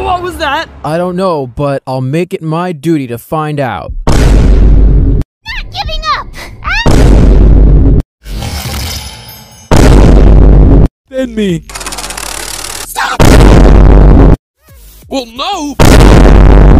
What was that? I don't know, but I'll make it my duty to find out. Not giving up! Bend me. Stop! Well, no!